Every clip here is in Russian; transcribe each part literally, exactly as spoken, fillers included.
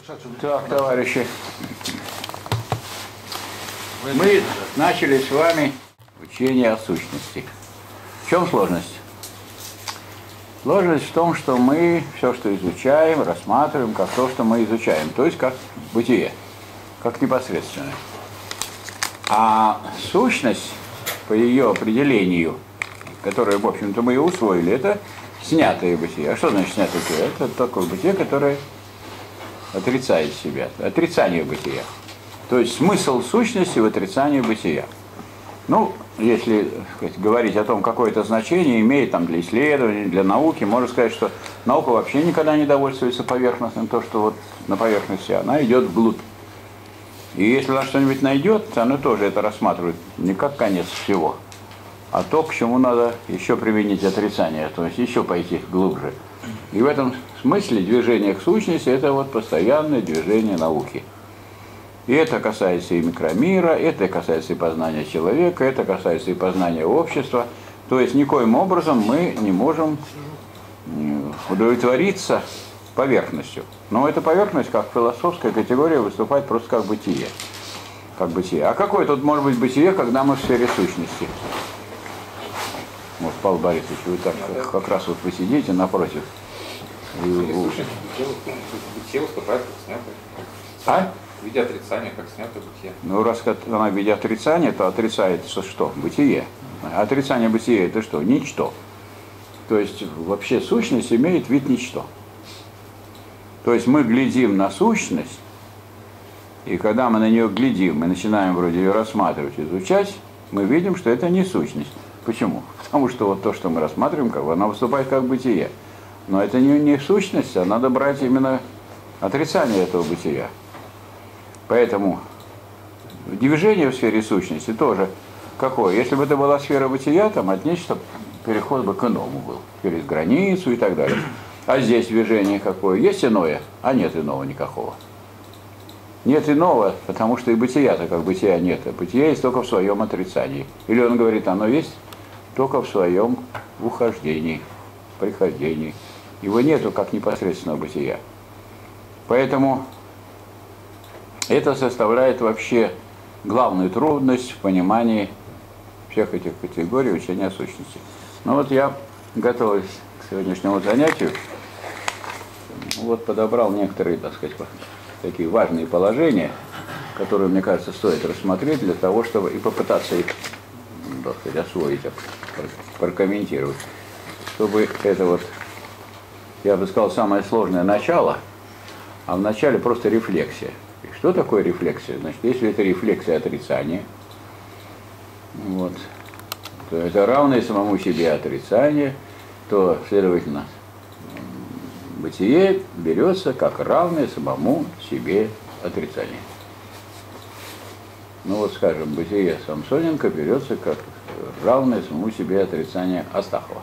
Так, товарищи, мы начали с вами учение о сущности. В чем сложность? Сложность в том, что мы все, что изучаем, рассматриваем как то, что мы изучаем, то есть как бытие, как непосредственное. А сущность, по ее определению, которое, в общем-то, мы и усвоили, это снятое бытие. А что значит снятое бытие? Это такое бытие, которое отрицает себя, отрицание бытия. То есть смысл сущности в отрицании бытия. Ну, если, так сказать, говорить о том, какое это значение имеет там, для исследований, для науки, можно сказать, что наука вообще никогда не довольствуется поверхностным, то, что вот на поверхности, она идет вглубь. И если она что-нибудь найдет, то она тоже это рассматривает не как конец всего, а то, к чему надо еще применить отрицание, то есть еще пойти глубже. И в этом смысле движение к сущности – это вот постоянное движение науки. И это касается и микромира, это касается и познания человека, это касается и познания общества. То есть никоим образом мы не можем удовлетвориться поверхностью. Но эта поверхность, как философская категория, выступает просто как бытие. Как бытие. А какое тут может быть бытие, когда мы в сфере сущности? Вот, Павел Борисович, вы так как, как раз вот вы сидите напротив. И, бытие выступает как снятое. А? В виде отрицания, как снятое бытие. Ну, раз она в виде отрицания, то отрицается что? Бытие. Отрицание бытия – это что? Ничто. То есть вообще сущность имеет вид ничто. То есть мы глядим на сущность, и когда мы на нее глядим, мы начинаем вроде ее рассматривать, изучать, мы видим, что это не сущность. Почему? Потому что вот то, что мы рассматриваем, как бы, она выступает как бытие. Но это не, не сущность, а надо брать именно отрицание этого бытия. Поэтому движение в сфере сущности тоже какое? Если бы это была сфера бытия, там от нечто переход бы к иному был, через границу и так далее. А здесь движение какое? Есть иное, а нет иного никакого. Нет иного, потому что и бытия-то как бытия нет. А бытие есть только в своем отрицании. Или он говорит, оно есть только в своем ухождении, прихождении. Его нету как непосредственного бытия. Поэтому это составляет вообще главную трудность в понимании всех этих категорий учения о сущности. Ну вот я, готовясь к сегодняшнему занятию, вот подобрал некоторые, так сказать, такие важные положения, которые, мне кажется, стоит рассмотреть для того, чтобы и попытаться их, так сказать, освоить, прокомментировать. Чтобы это вот, я бы сказал, самое сложное начало, а в начале просто рефлексия. И что такое рефлексия? Значит, если это рефлексия отрицания, вот, то это равное самому себе отрицание, то, следовательно, бытие берется как равное самому себе отрицание. Ну вот, скажем, бытие Самсоненко берется как равное самому себе отрицание Астахова.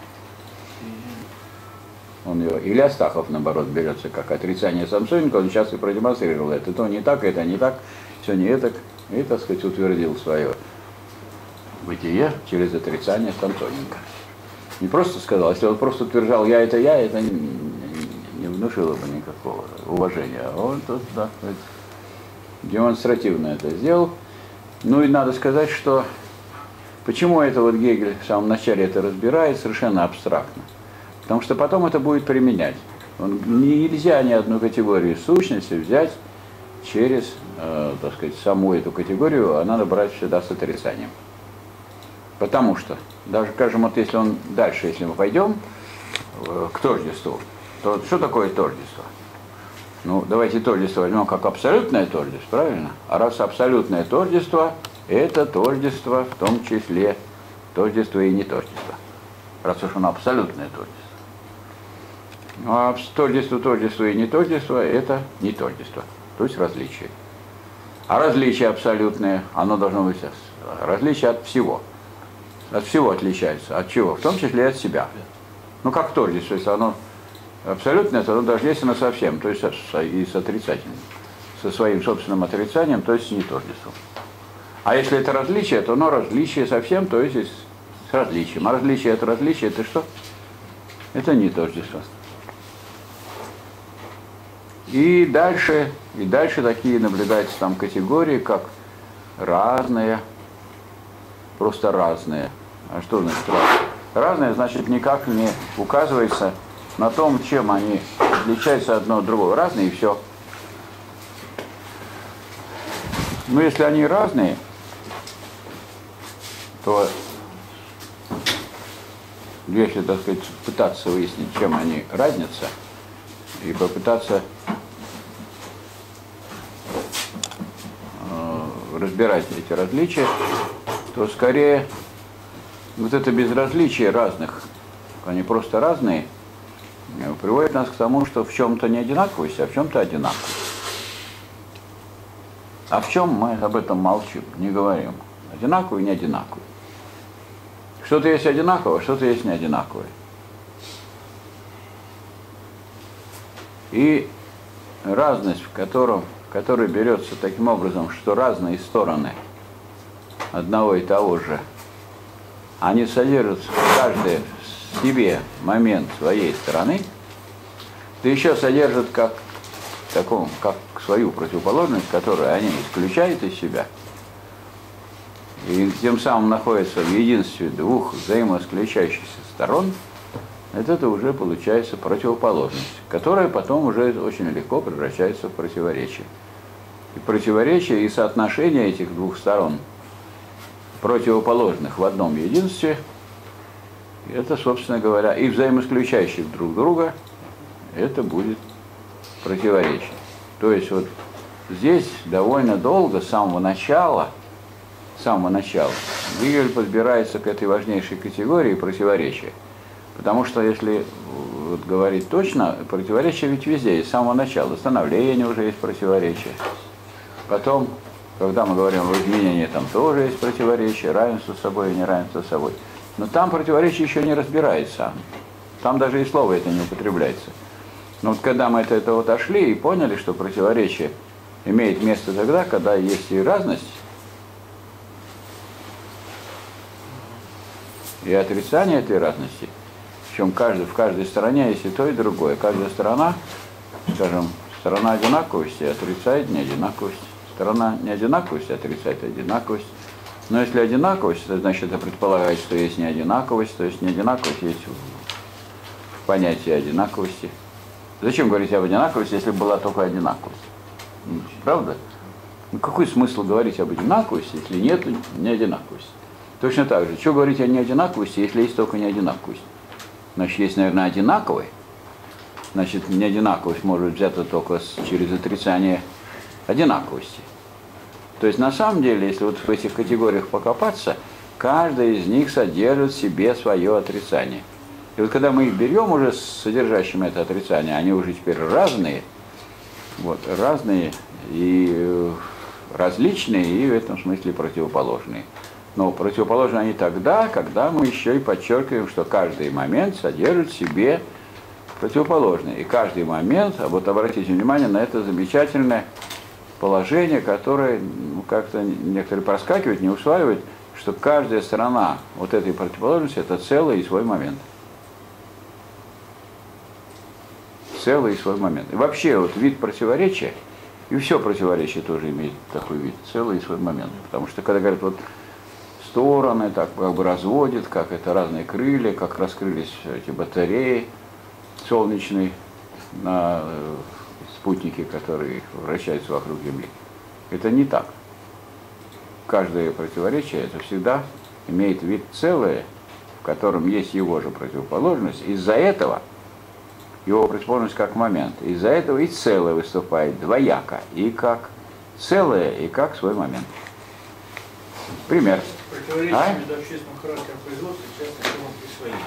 Он его, или Астахов, наоборот, берется как отрицание Самсоненко, он сейчас и продемонстрировал это. То не так, это не так, все не это. И, так сказать, утвердил свое бытие через отрицание Самсоненко. Не просто сказал, если он просто утверждал «я это я», это не, не, не внушило бы никакого уважения. А он тут, да, демонстративно это сделал. Ну и надо сказать, что почему это вот Гегель в самом начале это разбирает совершенно абстрактно. Потому что потом это будет применять. Он, нельзя ни одну категорию сущности взять через, э, так сказать, саму эту категорию, а надо брать всегда с отрицанием. Потому что, даже, скажем, вот если он дальше, если мы пойдем э, к тождеству, то что такое тождество? Ну, давайте тождество возьмем как абсолютное тождество, правильно? А раз абсолютное тождество, это тождество в том числе тождество и не тождество. Раз уж оно абсолютное тождество. Ну, а тождество, тождество и не тождество – это не тождество, то есть различие. А различие абсолютное, оно должно быть различие от всего. От всего отличается. От чего? В том числе и от себя. Ну, как тождество, если оно абсолютное, то оно тождественно совсем, то есть и с отрицательным. Со своим собственным отрицанием, то есть с не тождеством. А если это различие, то оно различие совсем, то есть с различием. А различие от различия – это что? Это не тождество. И дальше, и дальше такие наблюдаются там категории, как разные, просто разные. А что значит разные? Разные, значит, никак не указывается на том, чем они отличаются одно от другого. Разные и все. Но если они разные, то если, так сказать, пытаться выяснить, чем они разнятся, и попытаться э, разбирать эти различия, то скорее вот это безразличие разных, они просто разные, приводит нас к тому, что в чем-то не одинаковость, а в чем-то одинаковость. А в чем мы об этом молчим, не говорим. Одинаковый и не одинаковый. Что-то есть одинаковое, что-то есть не одинаковое. И разность, в котором, в которой берется таким образом, что разные стороны одного и того же, они содержат каждый в себе момент своей стороны, да еще содержат как, таком, как свою противоположность, которую они исключают из себя, и тем самым находятся в единстве двух взаимоисключающихся сторон, это уже получается противоположность, которая потом уже очень легко превращается в противоречие. И противоречие и соотношение этих двух сторон, противоположных в одном единстве, это, собственно говоря, и взаимоисключающих друг друга, это будет противоречие. То есть вот здесь довольно долго, с самого начала, с самого начала, Гегель подбирается к этой важнейшей категории противоречия. Потому что, если вот, говорить точно, противоречие ведь везде, с самого начала. Становление уже есть противоречие. Потом, когда мы говорим о изменении, там тоже есть противоречие, равенство с собой и неравенство с собой. Но там противоречие еще не разбирается. Там даже и слово это не употребляется. Но вот когда мы от этого отошли и поняли, что противоречие имеет место тогда, когда есть и разность, и отрицание этой разности, причем каждый, в каждой стороне есть и то, и другое. Каждая сторона, скажем, сторона одинаковости отрицает неодинаковость. Сторона неодинаковости отрицает одинаковость. Но если одинаковость, то значит это предполагает, что есть неодинаковость, то есть неодинаковость есть в понятии одинаковости. Зачем говорить об одинаковости, если была только одинаковость? Правда? Ну, какой смысл говорить об одинаковости, если нет неодинаковости? Точно так же, что говорить о неодинаковости, если есть только неодинаковость? Значит, есть, наверное, одинаковый. Значит, неодинаковость может быть взята только через отрицание одинаковости. То есть, на самом деле, если вот в этих категориях покопаться, каждая из них содержит в себе свое отрицание. И вот когда мы их берем уже с содержащим это отрицание, они уже теперь разные, вот, разные и различные, и в этом смысле противоположные. Но противоположны они тогда, когда мы еще и подчеркиваем, что каждый момент содержит в себе противоположное. И каждый момент, а вот обратите внимание на это замечательное положение, которое ну, как-то некоторые проскакивают, не усваивают, что каждая сторона вот этой противоположности – это целый и свой момент. Целый и свой момент. И вообще вот вид противоречия, и все противоречие тоже имеет такой вид, целый и свой момент. Потому что когда говорят, вот стороны так как бы разводят, как это разные крылья, как раскрылись эти батареи солнечные на спутники, которые вращаются вокруг Земли. Это не так. Каждое противоречие это всегда имеет вид целое, в котором есть его же противоположность. Из-за этого его противоположность как момент. Из-за этого и целое выступает двояко, и как целое, и как свой момент. Пример. Противоречие а? между общественным характером производства и частным формам присвоения.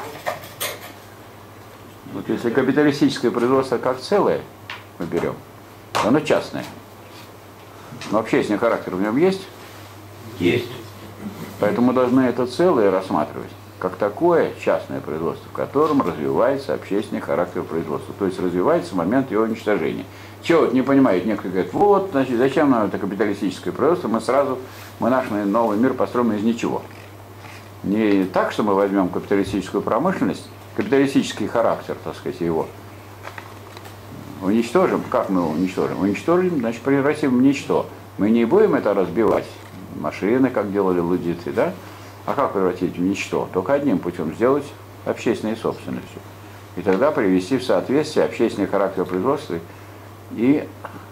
Вот если капиталистическое производство как целое мы берем, то оно частное. Но общественный характер в нем есть? Есть. Поэтому мы должны это целое рассматривать как такое частное производство, в котором развивается общественный характер производства. То есть развивается момент его уничтожения. Чего вот не понимают, некоторые говорят, вот, значит, зачем нам это капиталистическое производство, мы сразу, мы наш новый мир построим из ничего. Не так, что мы возьмем капиталистическую промышленность, капиталистический характер, так сказать, его, уничтожим. Как мы его уничтожим? Уничтожим, значит, превратим в ничто. Мы не будем это разбивать. Машины, как делали лудиты, да? А как превратить в ничто? Только одним путем: сделать общественной собственностью. И тогда привести в соответствие общественный характер производства и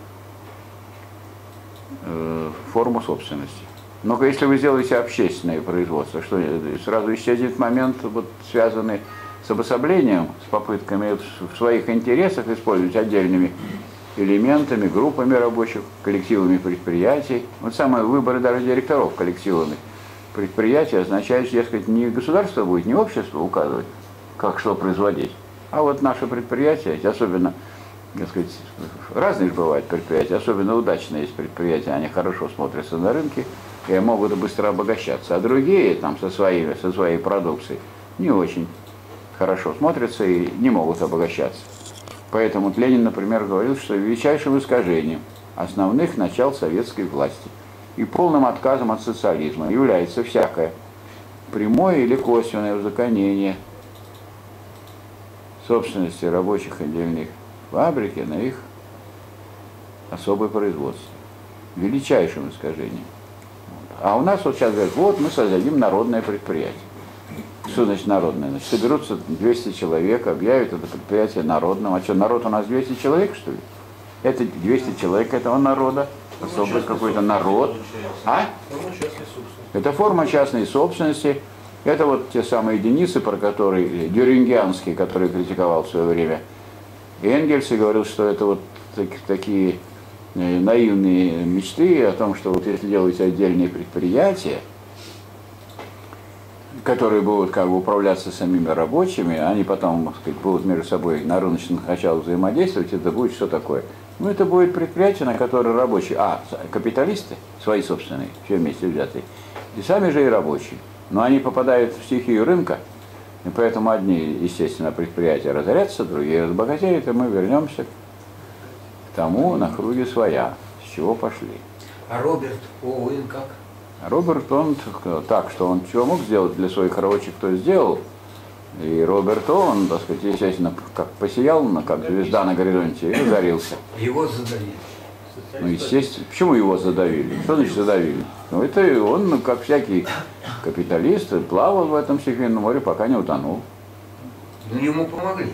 э, форму собственности. Но если вы сделаете общественное производство, что сразу исчезнет момент, вот, связанный с обособлением, с попытками в своих интересах использовать отдельными элементами, группами рабочих, коллективами предприятий. Вот самые выборы даже директоров коллективами предприятий означает, что, дескать, не государство будет, не общество указывать, как что производить, а вот наше предприятие, особенно, так сказать, разные же бывают предприятия, особенно удачные есть предприятия, они хорошо смотрятся на рынке и могут быстро обогащаться, а другие там со своей, со своей продукцией не очень хорошо смотрятся и не могут обогащаться. Поэтому Ленин, например, говорил, что величайшим искажением основных начал советской власти и полным отказом от социализма является всякое прямое или косвенное узаконение собственности рабочих отдельных фабрик на их особое производство. Величайшим искажением. А у нас вот сейчас говорят, вот мы создадим народное предприятие. Что значит народное? Значит, соберутся двести человек, объявят это предприятие народным. А что, народ у нас двести человек, что ли? Это двести человек этого народа, особый какой-то народ. А? Это форма частной собственности. Это вот те самые единицы, про которые Дюрингианский, который критиковал в свое время Энгельс и говорил, что это вот так, такие наивные мечты о том, что вот если делаете отдельные предприятия, которые будут как бы управляться самими рабочими, они потом, так сказать, будут между собой на рыночных началах взаимодействовать, это будет что такое? Ну, это будет предприятие, на которое рабочие, а, капиталисты, свои собственные, все вместе взятые, и сами же и рабочие. Но они попадают в стихию рынка, и поэтому одни, естественно, предприятия разорятся, другие разбогатеют, и мы вернемся к тому на круге своя, с чего пошли. А Роберт Оуэн как? Роберт, он так, что он чего мог сделать для своих рабочих, то сделал. И Роберт, он, так сказать, естественно, как посиял, как звезда на горизонте, и разорился. Его задавили. Ну, естественно, почему его задавили? Что значит задавили? Ну, это он, как всякий капиталист, плавал в этом стихийном море, пока не утонул. Ну, ему помогли.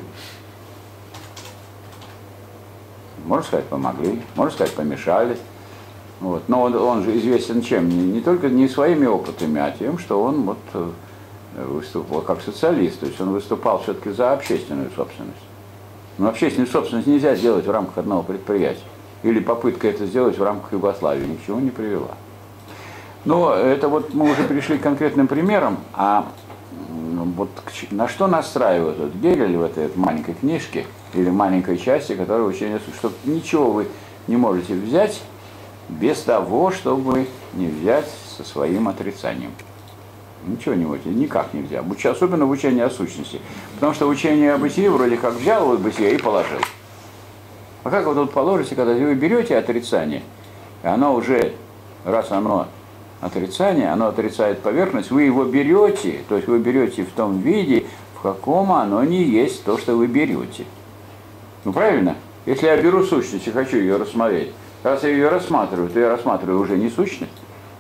Можно сказать, помогли, можно сказать, помешали. Вот. Но он, он же известен чем? Не, не только не своими опытами, а тем, что он вот, выступал как социалист. То есть он выступал все-таки за общественную собственность. Но общественную собственность нельзя сделать в рамках одного предприятия. Или попытка это сделать в рамках Югославии ни к чему не привела. Но это вот мы уже пришли к конкретным примерам, а вот на что настраивает вот Гегель в этой маленькой книжке или маленькой части, которая учение, что ничего вы не можете взять без того, чтобы не взять со своим отрицанием. Ничего не можете, никак нельзя. Особенно в учении о сущности. Потому что учение о бытии вроде как взял вот бытие и положил. А как вы тут положите, когда вы берете отрицание, и оно уже, раз оно отрицание, оно отрицает поверхность, вы его берете, то есть вы берете в том виде, в каком оно не есть то, что вы берете. Ну правильно? Если я беру сущность и хочу ее рассмотреть, раз я ее рассматриваю, то я рассматриваю уже не сущность.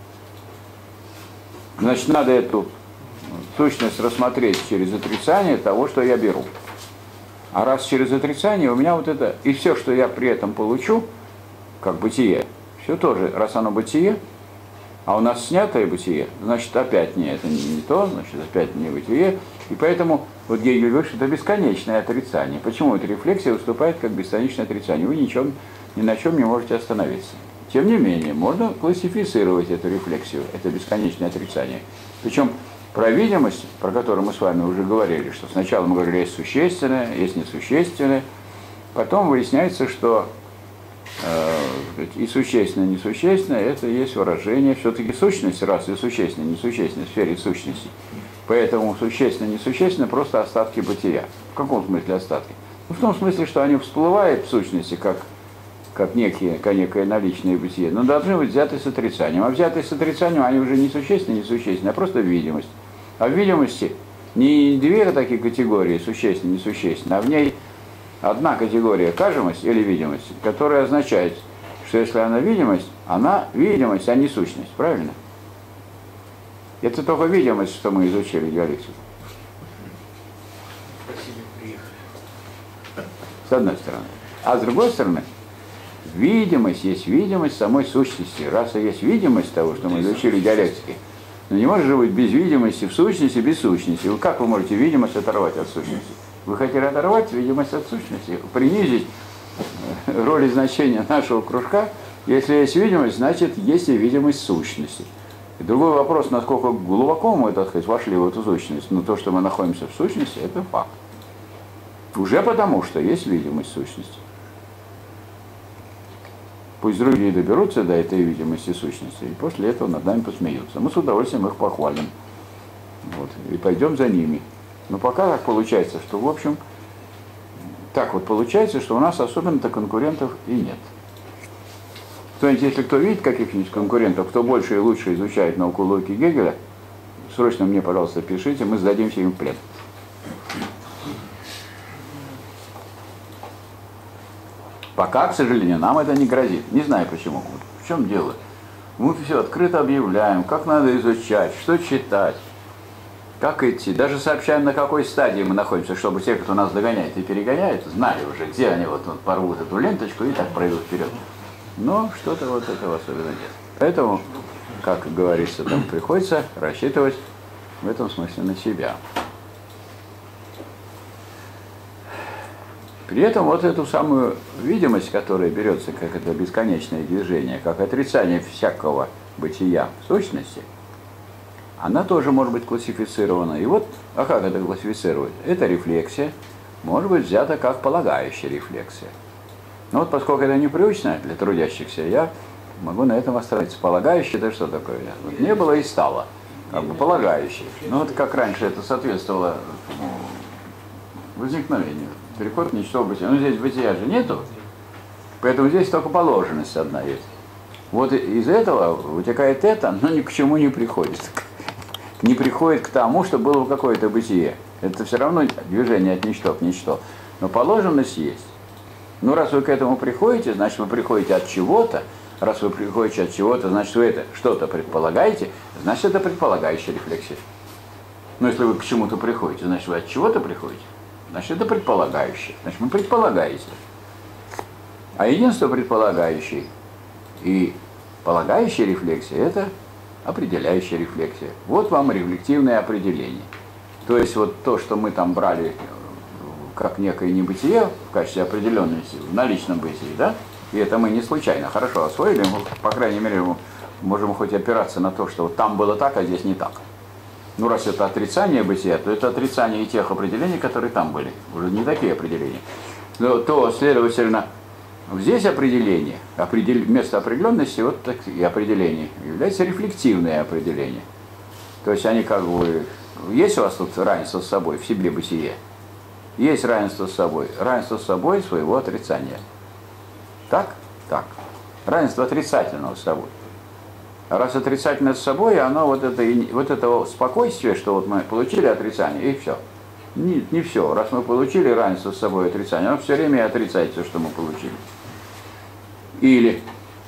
Значит, надо эту сущность рассмотреть через отрицание того, что я беру. А раз через отрицание у меня вот это, и все, что я при этом получу, как бытие, все тоже, раз оно бытие, а у нас снятое бытие, значит, опять не это не, не то, значит, опять не бытие. И поэтому вот Гегель говорит, что это бесконечное отрицание. Почему эта рефлексия выступает как бесконечное отрицание? Вы ничем, ни на чем не можете остановиться. Тем не менее, можно классифицировать эту рефлексию, это бесконечное отрицание. Причем про видимость, про которую мы с вами уже говорили, что сначала мы говорили, есть существенное, есть несущественное, потом выясняется, что э, и существенное, и несущественное, это есть выражение все-таки сущности, раз и существенное, несущественное в сфере сущности. Поэтому существенное, несущественное просто остатки бытия. В каком смысле остатки? Ну, в том смысле, что они всплывают в сущности как, как некие, как некое наличное бытие, но должны быть взяты с отрицанием. А взятые с отрицанием, они уже не существенные, не существенные, а просто видимость. А в видимости не две такие категории, существенные, несущественные, а в ней одна категория кажемость или видимость, которая означает, что если она видимость, она видимость, а не сущность. Правильно? Это только видимость, что мы изучили диалектику. Спасибо, приехали. С одной стороны. А с другой стороны, видимость есть видимость самой сущности. Раз и есть видимость того, что мы изучили диалектики, но не может же быть без видимости в сущности, без сущности. Вы как вы можете видимость оторвать от сущности? Вы хотели оторвать видимость от сущности, принизить роль и значение нашего кружка. Если есть видимость, значит есть и видимость сущности. И другой вопрос, насколько глубоко мы, так сказать, вошли в эту сущность. Но то, что мы находимся в сущности, это факт. Уже потому, что есть видимость сущности. Пусть другие доберутся до этой видимости сущности, и после этого над нами посмеются. Мы с удовольствием их похвалим. Вот, и пойдем за ними. Но пока так получается, что, в общем, так вот получается, что у нас особенно-то конкурентов и нет. Кто-нибудь, если кто видит каких-нибудь конкурентов, кто больше и лучше изучает науку логики Гегеля, срочно мне, пожалуйста, пишите, мы сдадимся им в плен. Пока, к сожалению, нам это не грозит. Не знаю почему. В чем дело? Мы все открыто объявляем, как надо изучать, что читать, как идти. Даже сообщаем, на какой стадии мы находимся, чтобы те, кто нас догоняет и перегоняет, знали уже, где они вот, вот порвут эту ленточку и так пройдут вперед. Но что-то вот этого особенно нет. Поэтому, как говорится, там приходится рассчитывать в этом смысле на себя. При этом вот эту самую видимость, которая берется как это бесконечное движение, как отрицание всякого бытия в сущности, она тоже может быть классифицирована. И вот, а как это классифицировать? Эта рефлексия может быть взята как полагающая рефлексия. Но вот поскольку это непривычно для трудящихся, я могу на этом остановиться. Полагающее это что такое? Вот не было и стало. Как бы полагающее. Ну вот как раньше это соответствовало возникновению. Переход в ничто в бытие. Но здесь бытия же нету, поэтому здесь только положенность одна есть. Вот из этого вытекает это, но ни к чему не приходит. Не приходит к тому, что было бы какое-то бытие. Это все равно движение от ничто к ничто. Но положенность есть. Ну, раз вы к этому приходите, значит, вы приходите от чего-то. Раз вы приходите от чего-то, значит, вы это что-то предполагаете, значит, это предполагающая рефлексия. Но если вы к чему-то приходите, значит, вы от чего-то приходите. Значит, это предполагающее. Значит, вы предполагаете. А единство предполагающей и полагающая рефлексия – это определяющая рефлексия. Вот вам рефлективное определение. То есть вот то, что мы там брали как некое небытие в качестве определенности в наличном бытии, да? И это мы не случайно хорошо освоили, мы, по крайней мере, мы можем хоть опираться на то, что вот там было так, а здесь не так. Ну, раз это отрицание бытия, то это отрицание и тех определений, которые там были. Уже не такие определения. Но, то, следовательно, здесь определение, определ... вместо определенности, вот такие определения, является рефлективное определение. То есть они как бы... Есть у вас тут равенство с собой, в себе бытие? Есть равенство с собой. Равенство с собой своего отрицания. Так? Так. Равенство отрицательного с собой. А раз отрицательное с собой, оно вот это, вот это спокойствие, что вот мы получили отрицание, и все. Не, не все. Раз мы получили равенство с собой отрицание, оно все время отрицает все, что мы получили. Или,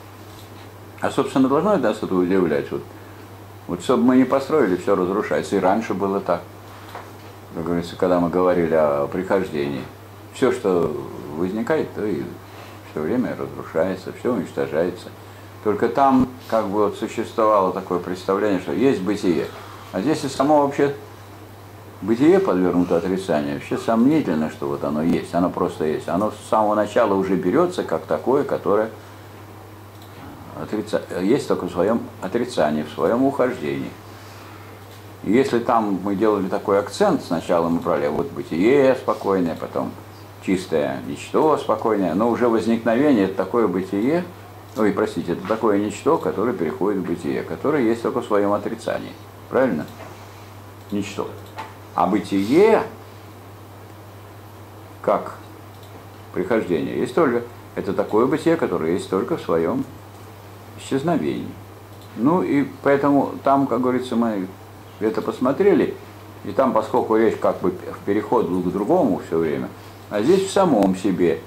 а собственно должно это нас что-то удивлять. Вот, вот чтобы мы не построили, все разрушается. И раньше было так. Как говорится, когда мы говорили о прихождении. Все, что возникает, то и все время разрушается, все уничтожается. Только там как бы вот существовало такое представление, что есть бытие. А здесь и само вообще бытие подвергнуто отрицанию. Вообще сомнительно, что вот оно есть. Оно просто есть. Оно с самого начала уже берется как такое, которое отрица... есть только в своем отрицании, в своем ухождении. И если там мы делали такой акцент, сначала мы брали вот бытие спокойное, потом чистое ничто спокойное, но уже возникновение это такое бытие, ой, простите, это такое ничто, которое переходит в бытие, которое есть только в своем отрицании. Правильно? Ничто. А бытие, как прихождение, есть только, это такое бытие, которое есть только в своем исчезновении. Ну и поэтому там, как говорится, мы это посмотрели, и там, поскольку речь как бы в переход к другому все время, А здесь в самом себе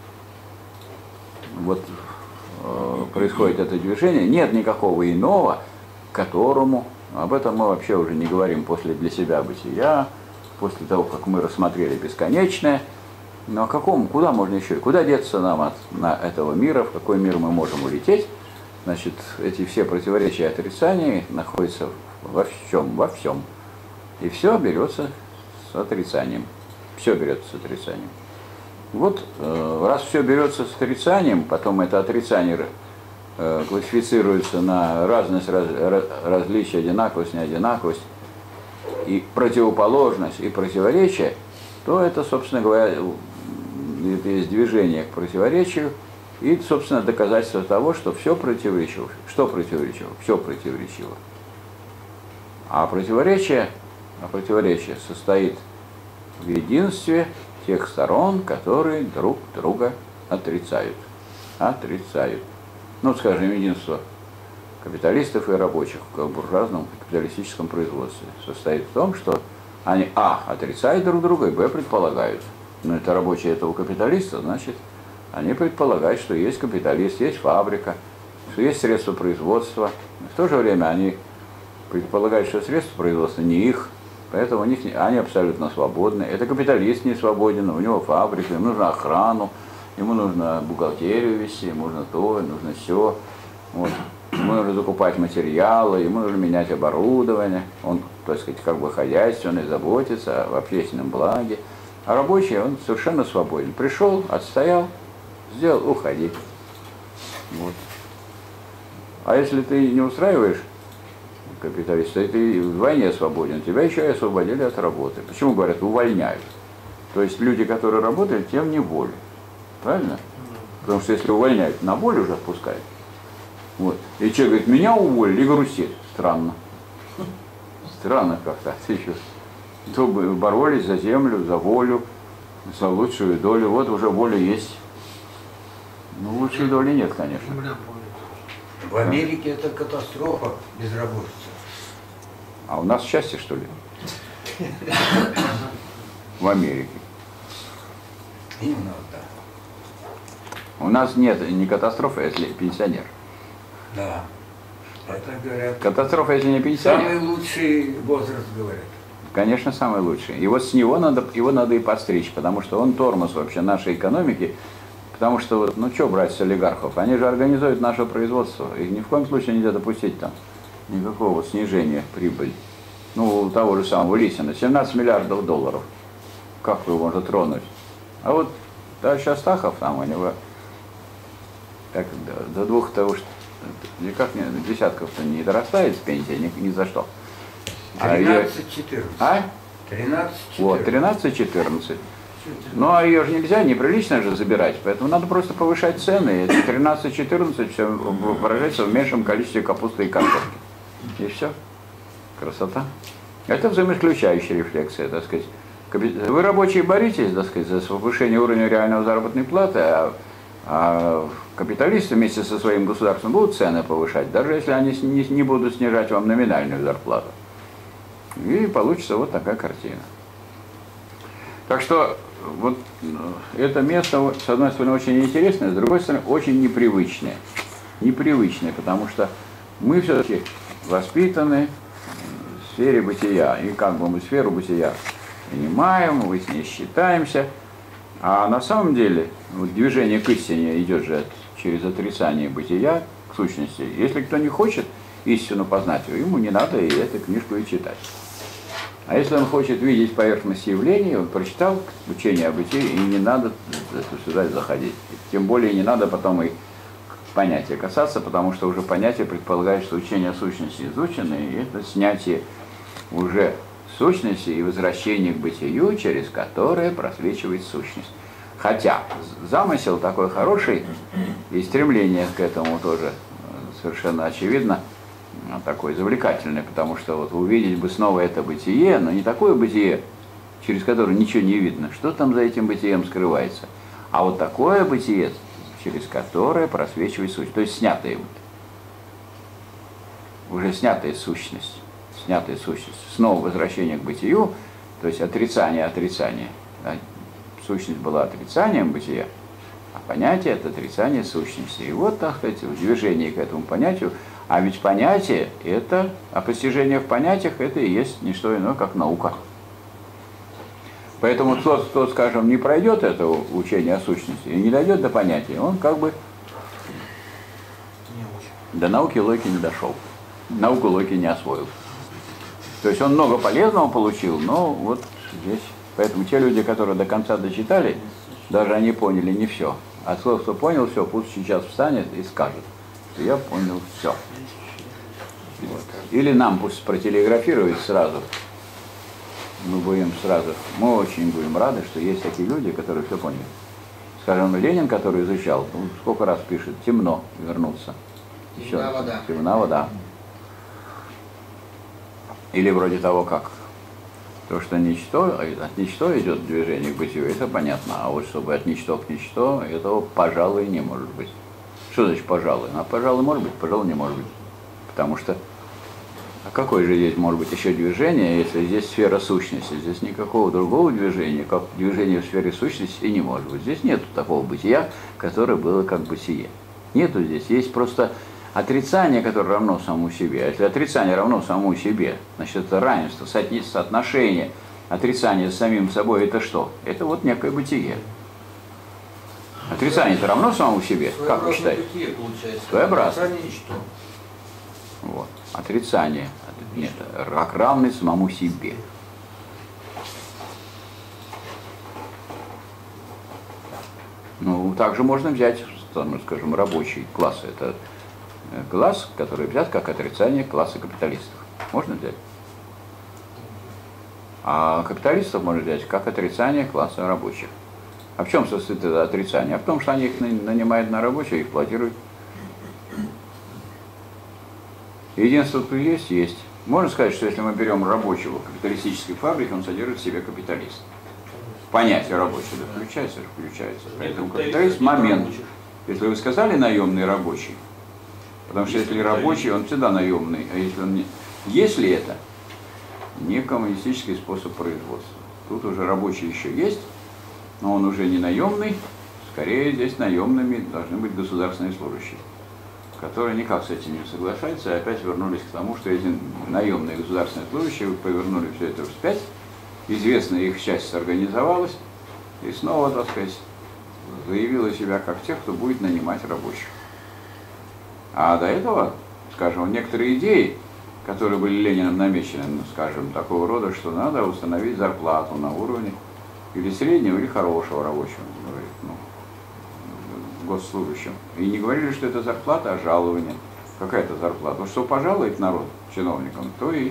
вот э, происходит это движение. Нет никакого иного, которому, об этом мы вообще уже не говорим после для себя бытия, после того, как мы рассмотрели бесконечное. Но о каком, куда можно еще, куда деться нам от на этого мира, в какой мир мы можем улететь? Значит, эти все противоречия и отрицания находятся во всем, во всем. И все берется с отрицанием. Все берется с отрицанием. Вот э, раз все берется с отрицанием, потом это отрицание э, классифицируется на разность, раз, различие, одинаковость, неодинаковость, и противоположность, и противоречие, то это, собственно говоря, это есть движение к противоречию, и, собственно, доказательство того, что все противоречиво. Что противоречиво? Все противоречиво. А противоречие, а противоречие состоит в единстве тех сторон, которые друг друга отрицают. Отрицают. Ну, скажем, единство капиталистов и рабочих в буржуазном капиталистическом производстве состоит в том, что они, а, отрицают друг друга, и, б, предполагают. Но это рабочие этого капиталиста, значит, они предполагают, что есть капиталист, есть фабрика, что есть средства производства. В то же время они предполагают, что средства производства не их, поэтому у них, они абсолютно свободны. Это капиталист не свободен, у него фабрика, ему нужно охрану, ему нужно бухгалтерию вести, ему нужно то, нужно все. Вот. Ему нужно закупать материалы, ему нужно менять оборудование. Он, так сказать, как бы хозяйственный, заботится об общественном благе. А рабочий, он совершенно свободен. Пришел, отстоял, сделал, уходи. Вот. А если ты не устраиваешь капиталиста, и ты вдвойне свободен, тебя еще и освободили от работы. Почему говорят, увольняют? То есть люди, которые работают, тем не волю. Правильно? Потому что если увольняют, на волю уже отпускают. Вот. И человек говорит, меня уволили, и грустит. Странно. Странно как-то. То боролись за землю, за волю, за лучшую долю. Вот уже воля есть. Ну, лучшей доли нет, конечно. В Америке это катастрофа безработица. А у нас счастье, что ли? В Америке. Именно так. У нас нет не катастрофы, если пенсионер. Да. Это говорят. Катастрофа, если не пенсионер. Самый лучший возраст, говорят. Конечно, самый лучший. И вот с него надо, его надо и подстричь, потому что он тормоз вообще нашей экономики. Потому что, вот, ну что брать с олигархов? Они же организуют наше производство. И ни в коем случае нельзя допустить там никакого снижения прибыли. Ну, у того же самого Лисина. семнадцать миллиардов долларов. Как его можно тронуть? А вот товарищ Астахов там у него так, до, до двух того, что никак не, десятков-то не дорастает с пенсии ни, ни за что. тринадцать четырнадцать. А? тринадцать четырнадцать. Вот, тринадцать четырнадцать. Ну, а ее же нельзя, неприлично же забирать, поэтому надо просто повышать цены. И тринадцать четырнадцать все выражается в меньшем количестве капусты и картошки. И все. Красота. Это взаимоисключающая рефлексия, так сказать. Вы, рабочие, боритесь, так сказать, за повышение уровня реальной заработной платы, а, а капиталисты вместе со своим государством будут цены повышать, даже если они не, не будут снижать вам номинальную зарплату. И получится вот такая картина. Так что вот это место, с одной стороны, очень интересное, с другой стороны, очень непривычное. Непривычное, потому что мы все-таки воспитаны в сфере бытия. И как бы мы сферу бытия понимаем, мы с ней считаемся. А на самом деле вот движение к истине идет же через отрицание бытия к сущности. Если кто не хочет истину познать, ему не надо и эту книжку и читать. А если он хочет видеть поверхность явлений, он прочитал учение о бытии, и не надо сюда заходить. Тем более не надо потом и понятия касаться, потому что уже понятие предполагает, что учение о сущности изучено, и это снятие уже сущности и возвращение к бытию, через которое просвечивает сущность. Хотя замысел такой хороший, и стремление к этому тоже совершенно очевидно, такой завлекательный, потому что вот увидеть бы снова это бытие, но не такое бытие, через которое ничего не видно, что там за этим бытием скрывается, а вот такое бытие, через которое просвечивает сущность, то есть снятая, уже снятая сущность, снятая сущность, снова возвращение к бытию, то есть отрицание отрицания, да, сущность была отрицанием бытия, а понятие – это отрицание сущности. И вот, так сказать, в движении к этому понятию, а ведь понятие – это, а постижение в понятиях – это и есть не что иное, как наука. Поэтому тот, кто, скажем, не пройдет этого учения о сущности и не дойдет до понятия, он как бы до науки логики не дошел. Науку логики не освоил. То есть он много полезного получил, но вот здесь. Поэтому те люди, которые до конца дочитали, даже они поняли не все. А тот, кто понял все, пусть сейчас встанет и скажет, что я понял все. Вот. Или нам пусть протелеграфирует сразу. Мы будем сразу, мы очень будем рады, что есть такие люди, которые все поняли. Скажем, Ленин, который изучал, он сколько раз пишет, темно вернуться. Еще Темна вода. Темна вода. Или вроде того, как то, что ничто, от ничто идет движение к бытию, это понятно. А вот чтобы от ничто к ничто, этого, пожалуй, не может быть. Что значит пожалуй? А пожалуй может быть, пожалуй не может быть. Потому что, а какое же здесь может быть еще движение, если здесь сфера сущности? Здесь никакого другого движения, как движение в сфере сущности, и не может быть. Здесь нет такого бытия, которое было как бытие. Нету здесь. Есть просто отрицание, которое равно самому себе. А если отрицание равно самому себе, значит, это равенство, соотношение отрицания с самим собой, это что? Это вот некое бытие. Отрицание это равно самому себе? Как вы считаете? Бытие, получается. Своеобразно. Отрицание ничто. Вот. Отрицание. Нет, как равный самому себе. Ну, также можно взять, ну, скажем, рабочий класс. Это класс, который взят как отрицание класса капиталистов. Можно взять? А капиталистов можно взять как отрицание класса рабочих. А в чем состоит это отрицание? А в том, что они их нанимают на рабочих и эксплуатируют. Единство тут есть, есть. Можно сказать, что если мы берем рабочего капиталистической фабрики, он содержит в себе капиталист. Понятие рабочего, да, включается, включается. Поэтому капиталист – момент. Если вы сказали наемный рабочий, потому что если рабочий, он всегда наемный, а если он не... Если это не коммунистический способ производства, тут уже рабочий еще есть, но он уже не наемный, скорее здесь наемными должны быть государственные служащие, которые никак с этим не соглашаются, и опять вернулись к тому, что эти наемные государственные служащие повернули все это вспять, известная их часть организовалась и снова, так сказать, заявила себя как тех, кто будет нанимать рабочих. А до этого, скажем, некоторые идеи, которые были Лениным намечены, ну, скажем, такого рода, что надо установить зарплату на уровне или среднего, или хорошего рабочего, говорит, ну, госслужащим. И не говорили, что это зарплата, а жалование. Какая-то зарплата. Вот что пожалует народ чиновникам, то и...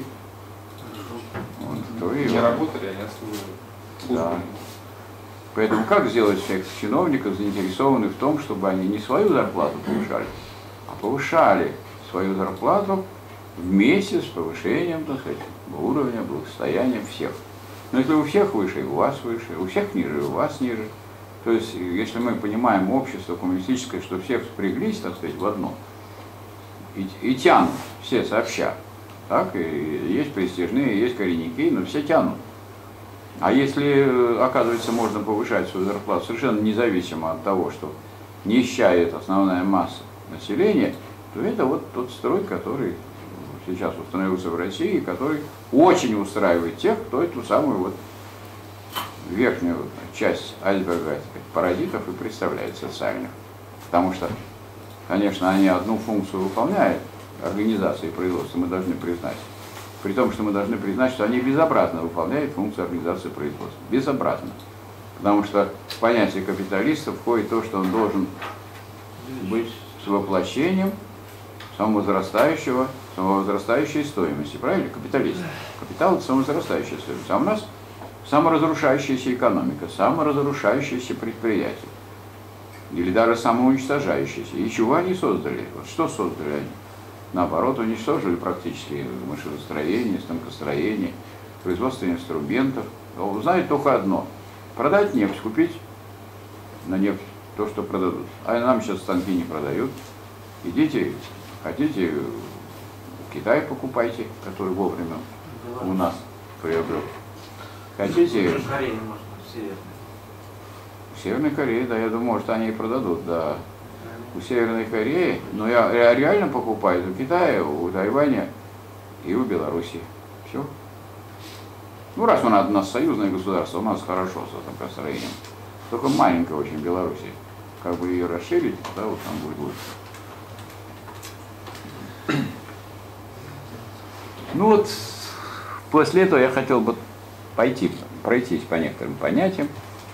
Вот, то и Не работали, они отслужили. да. Поэтому как сделать всех чиновников заинтересованных в том, чтобы они не свою зарплату повышали, а повышали свою зарплату вместе с повышением, так сказать, уровня благосостояния всех. Но если у всех выше, и у вас выше, у всех ниже, и у вас ниже. То есть, если мы понимаем общество коммунистическое, что все впряглись, так сказать, в одно, и, и тянут все сообща, так, и есть престижные, есть коренники, но все тянут. А если, оказывается, можно повышать свою зарплату совершенно независимо от того, что нищает основная масса населения, то это вот тот строй, который сейчас установился в России, который очень устраивает тех, кто эту самую вот верхнюю часть айсберга, паразитов и представляет социальных. Потому что, конечно, они одну функцию выполняют, организации производства, мы должны признать. При том, что мы должны признать, что они безобразно выполняют функцию организации производства. Безобразно. Потому что в понятие капиталиста входит то, что он должен быть с воплощением самовозрастающего, самовозрастающей стоимости. Правильно? Капиталист. Капитал – это самовозрастающая стоимость. А у нас саморазрушающаяся экономика, саморазрушающееся предприятие. Или даже самоуничтожающееся. И чего они создали? Вот что создали они? Наоборот, уничтожили практически машиностроение, станкостроение, производство инструментов. Но знают только одно. Продать нефть, купить на нефть то, что продадут. А нам сейчас станки не продают. Идите, хотите, в Китай покупайте, который вовремя у нас приобрел. Хотите... В Северной Корее, да, я думаю, может, они и продадут, да. У Северной Кореи, но я, я реально покупаю у Китая, у Тайваня и у Беларуси. Все. Ну, раз у нас, у нас союзное государство, у нас хорошо с этим построением. Только маленькая очень Беларуси. Как бы ее расширить, да, вот там будет лучше. Ну вот, после этого я хотел бы пойти, пройтись по некоторым понятиям.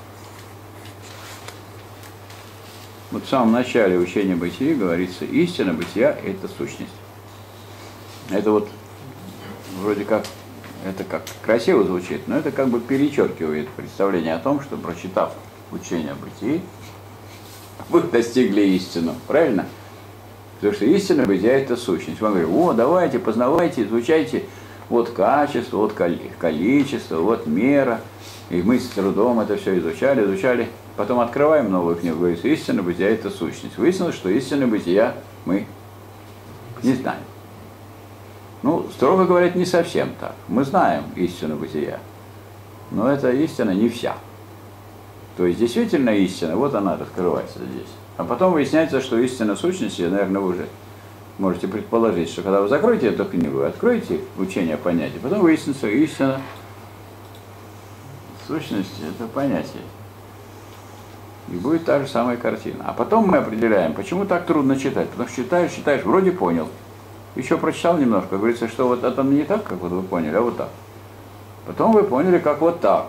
Вот в самом начале учения бытия говорится, истина бытия – это сущность. Это вот вроде как, это как красиво звучит, но это как бы перечеркивает представление о том, что, прочитав учение бытия, вы достигли истину, правильно? Потому что истина бытия – это сущность. Вам говорят, о, давайте, познавайте, изучайте, вот качество, вот количество, вот мера. И мы с трудом это все изучали, изучали. Потом открываем новую книгу, говорится, истина бытия – это сущность. Выяснилось, что истина бытия мы не знаем. Ну, строго говоря, не совсем так. Мы знаем истину бытия, но эта истина не вся. То есть, действительно истина, вот она раскрывается здесь. А потом выясняется, что истина сущности, наверное, вы уже можете предположить, что когда вы закроете эту книгу, откроете учение понятий, потом выяснится, истина сущности – это понятие. И будет та же самая картина. А потом мы определяем, почему так трудно читать. Потому что читаешь, читаешь, вроде понял. Еще прочитал немножко, говорится, что вот это не так, как вот вы поняли, а вот так. Потом вы поняли, как вот так.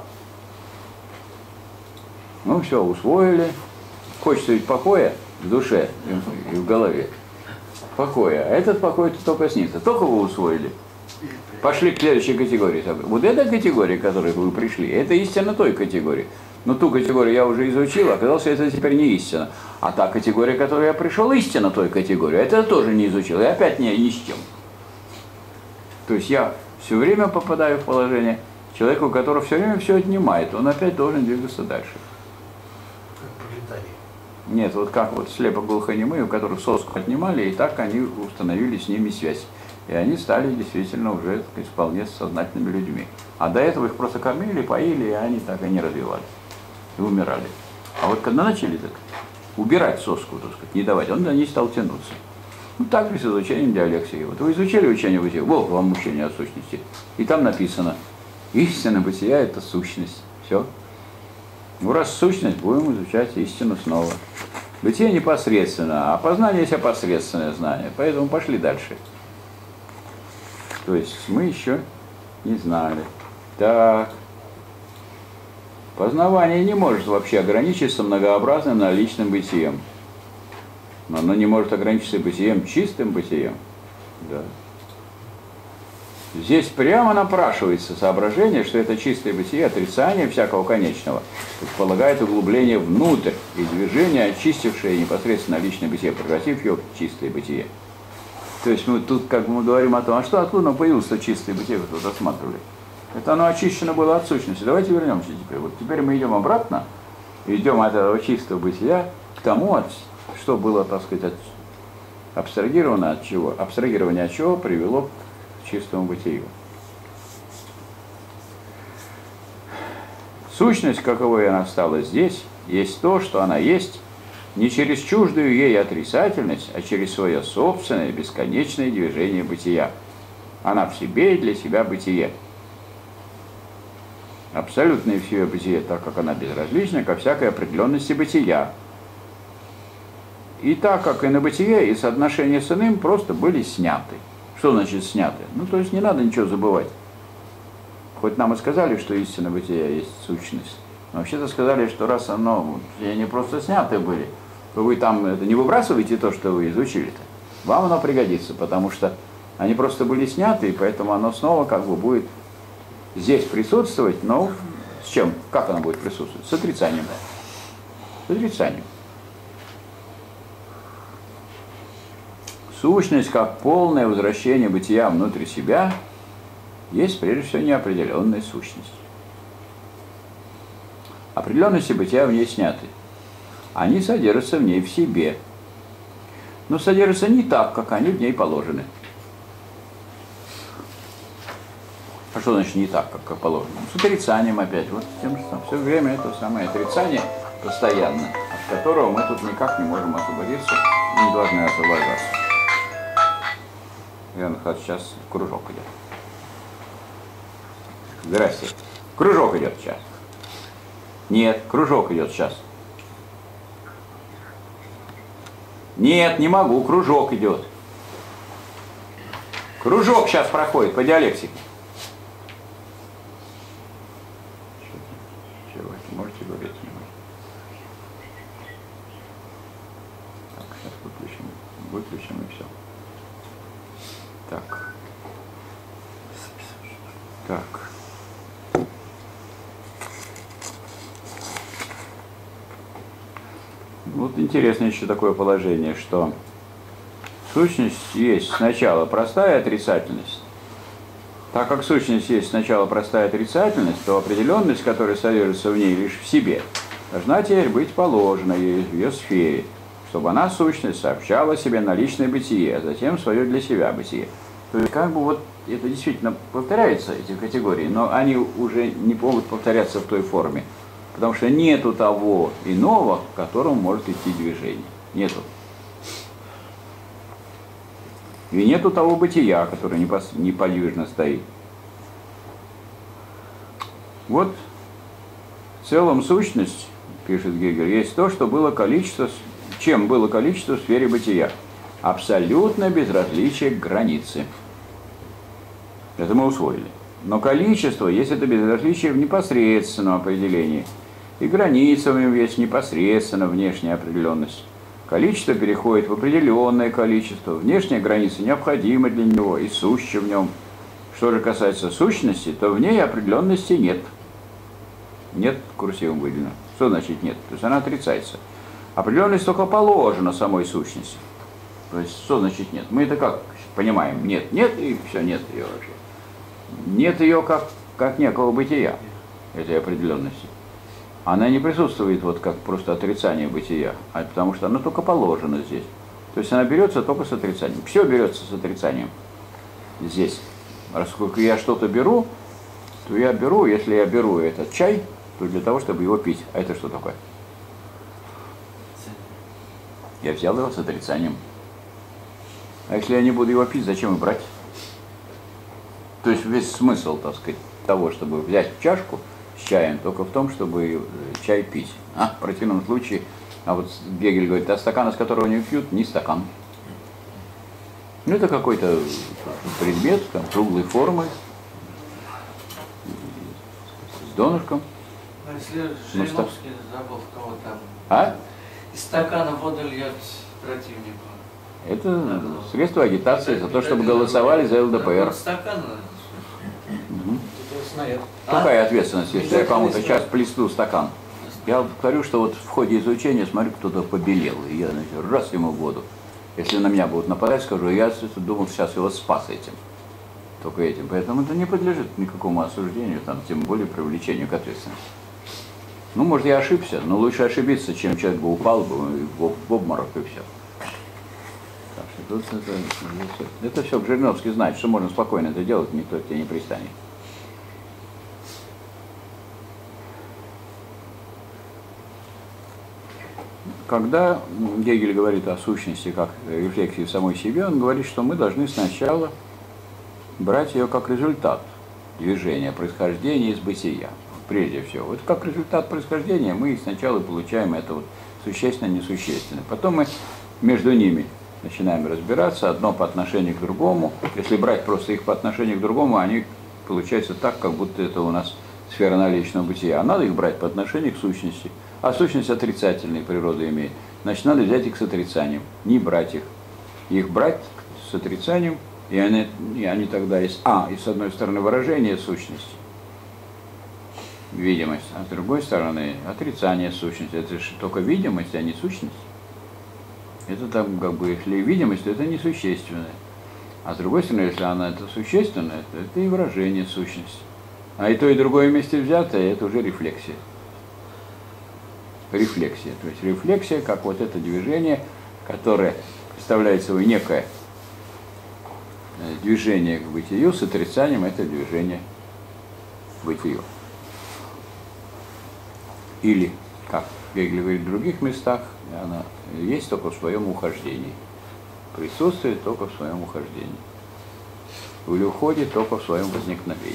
Ну все, усвоили. Хочется ведь покоя в душе и в голове. Покоя. А этот покой только снится. Только вы усвоили. Пошли к следующей категории. Вот эта категория, к которой вы пришли, это истина той категории. Но ту категорию я уже изучил, оказалось, что это теперь не истина. А та категория, к которой я пришел, истина той категории, это я тоже не изучил. И опять не, ни с чем. То есть я все время попадаю в положение человека, у которого все время все отнимает. Он опять должен двигаться дальше. Нет, вот как вот слепо-глухонемые, у которых соску отнимали, и так они установили с ними связь. И они стали действительно уже, так сказать, вполне сознательными людьми. А до этого их просто кормили, поили, и они так и не развивались. И умирали. А вот когда начали так убирать соску, так сказать, не давать, он на ней стал тянуться. Ну так же с изучением диалексии. Вот вы изучали учение бытия, вот вам учение о сущности. И там написано, истина бытия – это сущность. Все. Ну раз сущность, будем изучать истину снова. Бытие непосредственно, а познание есть опосредственное знание. Поэтому пошли дальше. То есть мы еще не знали. Так. Познавание не может вообще ограничиться многообразным наличным бытием. Но оно не может ограничиться бытием, чистым бытием. Да. Здесь прямо напрашивается соображение, что это чистое бытие, отрицание всякого конечного, предполагает углубление внутрь и движение, очистившее непосредственно личное бытие, превратив ее в чистое бытие. То есть мы тут как бы мы говорим о том, а что, откуда появилось-то чистое бытие, вы тут рассматривали? Это оно очищено было от сущности. Давайте вернемся теперь. Вот теперь мы идем обратно, идем от этого чистого бытия к тому, от, что было, так сказать, от, абстрагировано от чего, абстрагирование от чего привело к чистому бытию. Сущность, каковой она стала здесь, есть то, что она есть, не через чуждую ей отрицательность, а через свое собственное бесконечное движение бытия. Она в себе и для себя бытие. Абсолютное в себе бытие, так как она безразлична ко всякой определенности бытия. И так как и на бытие, и соотношения с иным просто были сняты. Что значит сняты? Ну, то есть не надо ничего забывать. Хоть нам и сказали, что истина бытия есть сущность. Но вообще-то сказали, что раз оно не просто сняты были, то вы там это не выбрасываете то, что вы изучили-то. Вам оно пригодится, потому что они просто были сняты, и поэтому оно снова как бы будет здесь присутствовать, но с чем? Как оно будет присутствовать? С отрицанием. С отрицанием. Сущность, как полное возвращение бытия внутрь себя, есть прежде всего неопределенная сущность. Определенности бытия в ней сняты. Они содержатся в ней в себе. Но содержатся не так, как они в ней положены. А что значит не так, как положено? С отрицанием опять. Вот тем же самым. Все время это самое отрицание постоянно, от которого мы тут никак не можем освободиться, не должны освобождаться. Иван Михайлович, сейчас кружок идет. Здрасте. Кружок идет сейчас. Нет, кружок идет сейчас. Нет, не могу, кружок идет. Кружок сейчас проходит по диалектике. Чего вы можете говорить? Не можете. Так, сейчас выключим. Выключим и все. Так. Так. Вот интересно еще такое положение, что сущность есть сначала простая отрицательность. Так как сущность есть сначала простая отрицательность, то определенность, которая содержится в ней лишь в себе, должна теперь быть положена ей в ее сфере, чтобы она, сущность, сообщала себе наличное бытие, а затем свое для себя бытие. То есть как бы вот это действительно повторяются, эти категории, но они уже не могут повторяться в той форме, потому что нету того иного, к которому может идти движение. Нету. И нету того бытия, которое неподвижно стоит. Вот в целом сущность, пишет Гегель, есть то, что было количество, чем было количество в сфере бытия. Абсолютно безразличие к границе. Это мы усвоили. Но количество есть это безразличие в непосредственном определении. И граница в нем есть непосредственно внешняя определенность. Количество переходит в определенное количество. Внешняя граница необходима для него и суща в нем. Что же касается сущности, то в ней определенности нет. Нет, курсивом выделено. Что значит нет? То есть она отрицается. Определенность только положена самой сущности. То есть что значит нет? Мы это как понимаем? Нет, нет и все, нет ее вообще. Нет ее как, как некого бытия, этой определенности. Она не присутствует вот как просто отрицание бытия, а потому что она только положена здесь. То есть она берется только с отрицанием. Все берется с отрицанием здесь. Поскольку я что-то беру, то я беру, если я беру этот чай, то для того, чтобы его пить. А это что такое? Я взял его с отрицанием. А если я не буду его пить, зачем его брать? То есть весь смысл, так сказать, того, чтобы взять чашку с чаем, только в том, чтобы чай пить. А в противном случае, а вот Гегель говорит, а стакан, из которого не пьют, не стакан. Ну, это какой-то предмет, там, круглой формы, с донышком. Ну, если Жириновский забыл, кого там. А? Из стакана воду льет противнику. Это средство агитации за то, чтобы голосовали за ЛДПР. Стакан. Угу. Какая ответственность, если я кому-то сейчас плесну стакан? Я говорю, что вот в ходе изучения смотрю, кто-то побелел, и я, значит, раз ему в воду. Если на меня будут нападать, скажу, я думал, сейчас его спас этим. Только этим. Поэтому это не подлежит никакому осуждению, там, тем более привлечению к ответственности. Ну, может, я ошибся, но лучше ошибиться, чем человек бы упал бы в обморок и все. Так что тут это, это, это все Жириновский знает, что можно спокойно это делать, никто к тебе не пристанет. Когда Гегель говорит о сущности как рефлексии в самой себе, он говорит, что мы должны сначала брать ее как результат движения, происхождения из бытия. Прежде всего. Вот как результат происхождения мы сначала получаем это вот существенно, несущественно. Потом мы между ними начинаем разбираться, одно по отношению к другому. Если брать просто их по отношению к другому, они получаются так, как будто это у нас сфера наличного бытия. А надо их брать по отношению к сущности. А сущность отрицательной природы имеет. Значит, надо взять их с отрицанием, не брать их. Их брать с отрицанием, и они, и они тогда есть, а, и с одной стороны выражение сущности, видимость, а с другой стороны отрицание сущности. Это же только видимость, а не сущность. Это там, как бы, если видимость, то это несущественное. А с другой стороны, если она это существенное, то это и выражение сущности. А и то, и другое вместе взятое, это уже рефлексия. Рефлексия. То есть рефлексия, как вот это движение, которое представляет собой некое движение к бытию, с отрицанием это движение к бытию. Или как Гегель говорит в других местах, она есть только в своем ухождении. Присутствие только в своем ухождении. Или уходит только в своем возникновении.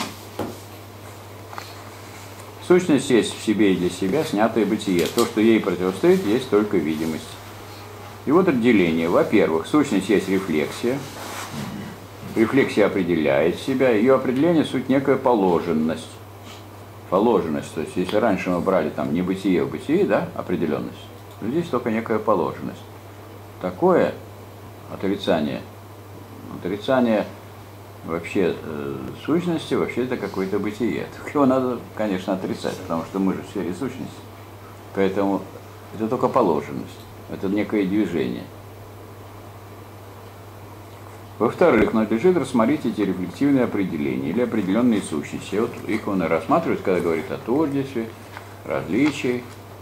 Сущность есть в себе и для себя снятое бытие. То, что ей противостоит, есть только видимость. И вот отделение. Во-первых, сущность есть рефлексия. Рефлексия определяет себя. Ее определение – суть некая положенность. Положенность. То есть, если раньше мы брали там не бытие, а бытие, да, определенность, то здесь только некая положенность. Такое отрицание, отрицание вообще э, сущности, вообще это какое-то бытие. Так его надо, конечно, отрицать, потому что мы же в сфере сущности. Поэтому это только положенность. Это некое движение. Во-вторых, надлежит рассмотреть эти рефлективные определения или определенные сущности. Вот их он и рассматривает, когда говорит о тождестве, различии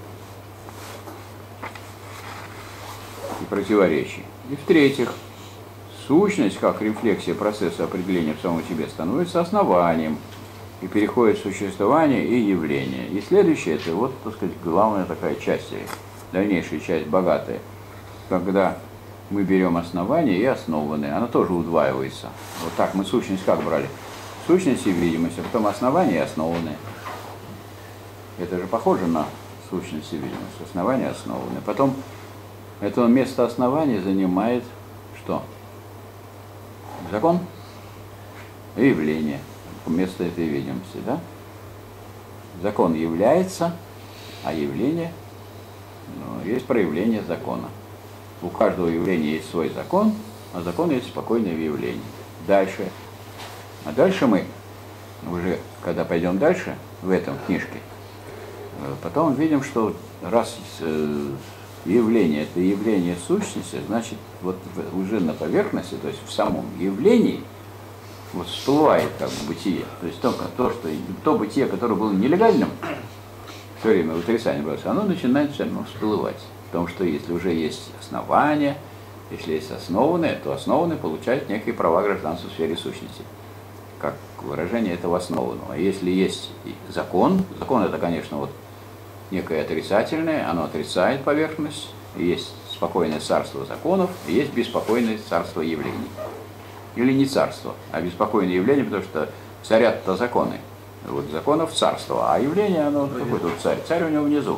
и противоречии. И в-третьих, сущность, как рефлексия процесса определения в самом себе, становится основанием и переходит в существование и явление. И следующее, это вот, так сказать, главная такая часть, дальнейшая часть, богатая, когда мы берем основание и основанное, оно тоже удваивается. Вот так мы сущность как брали? Сущность и видимость, а потом основание и основанное. Это же похоже на сущность и видимость. Основание и основанное. Потом это место основания занимает что? Закон и явление. Место этой видимости, да? Закон является, а явление, ну, есть проявление закона. У каждого явления есть свой закон, а закон есть спокойное явление. Дальше. А дальше мы, уже когда пойдем дальше, в этом книжке, потом видим, что раз явление – это явление сущности, значит, вот уже на поверхности, то есть в самом явлении, вот всплывает как бы бытие. То есть только то, что, то бытие, которое было нелегальным, все время в отрицании было, оно начинает все равно всплывать. Потому что если уже есть основание, если есть основанное, то основанное получает некие права гражданства в сфере сущности, как выражение этого основанного. А если есть закон, закон это, конечно, вот некое отрицательное, оно отрицает поверхность, и есть спокойное царство законов, и есть беспокойное царство явлений. Или не царство, а беспокойное явление, потому что царят-то законы. Вот законов царство, а явление, оно какой тут царь? Царь у него внизу.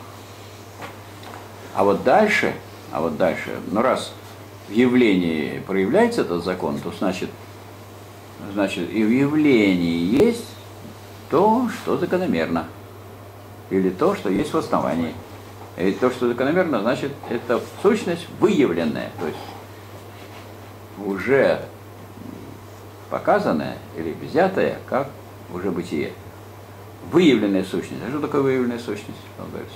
А вот дальше, а вот дальше, ну раз в явлении проявляется этот закон, то значит, значит и в явлении есть то, что закономерно. Или то, что есть в основании. И то, что закономерно, значит, это сущность выявленная, то есть уже показанная или взятая, как уже бытие. Выявленная сущность. А что такое выявленная сущность, Павел Борисович?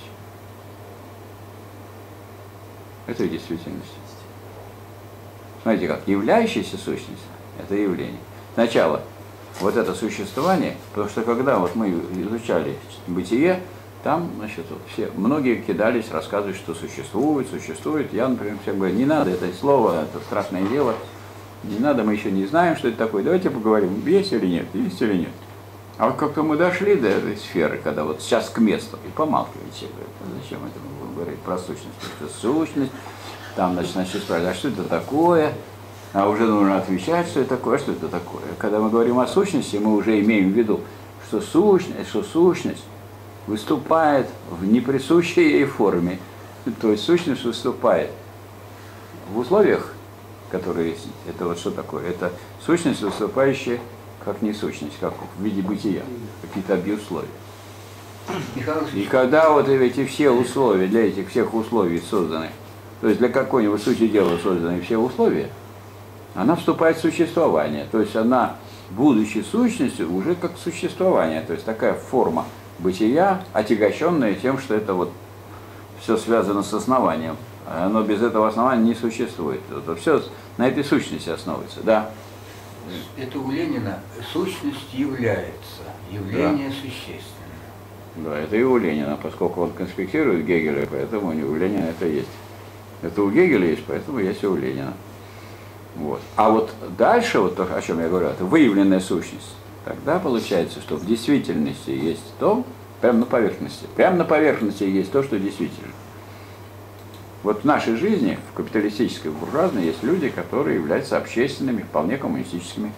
Это и действительность. Смотрите как, являющаяся сущность – это явление. Сначала вот это существование, потому что когда вот мы изучали бытие, там, значит, вот все, многие кидались, рассказывать, что существует, существует. Я, например, всем говорю, не надо, это слово, это страшное дело, не надо, мы еще не знаем, что это такое. Давайте поговорим, есть или нет, есть или нет. А вот как-то мы дошли до этой сферы, когда вот сейчас к месту, и помалкиваете, говорят, а зачем это мы будем говорить про сущность? Потому что сущность, там, значит, начали спрашивать, а что это такое? А уже нужно отвечать, что это такое, а что это такое. Когда мы говорим о сущности, мы уже имеем в виду, что сущность, что сущность выступает в неприсущей ей форме. То есть сущность выступает в условиях, которые есть. Это вот что такое? Это сущность, выступающая как несущность, как в виде бытия, какие-то объусловия. И когда вот эти все условия, для этих всех условий созданы, то есть для какой-нибудь сути дела созданы все условия, она вступает в существование. То есть она, будучи сущностью, уже как существование. То есть такая форма бытия, отягощенная тем, что это вот все связано с основанием. Оно без этого основания не существует. Это все на этой сущности основывается, да. Это у Ленина сущность является, явление да. Существенно. Да, это и у Ленина, поскольку он конспектирует Гегеля, поэтому у Ленина это есть. Это у Гегеля есть, поэтому есть и у Ленина. Вот. А вот дальше, вот то, о чем я говорю, это выявленная сущность. Тогда получается, что в действительности есть то, Прямо на поверхности. Прямо на поверхности есть то, что действительно. Вот в нашей жизни, в капиталистической, буржуазной, есть люди, которые являются общественными, вполне коммунистическими.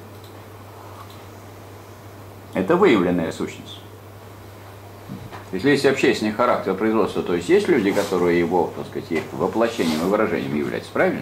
Это выявленная сущность. Если есть общественный характер производства, то есть есть люди, которые его, так сказать, их воплощением и выражением являются, правильно?